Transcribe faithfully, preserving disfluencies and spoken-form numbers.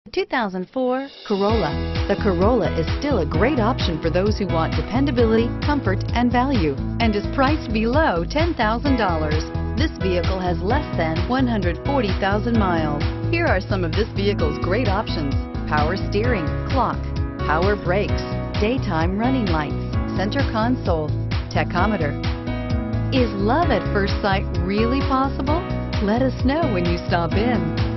two thousand four Corolla. The Corolla is still a great option for those who want dependability, comfort, and value, and is priced below ten thousand dollars. This vehicle has less than one hundred forty thousand miles. Here are some of this vehicle's great options: power steering, clock, power brakes, daytime running lights, center console, tachometer. Is love at first sight really possible? Let us know when you stop in.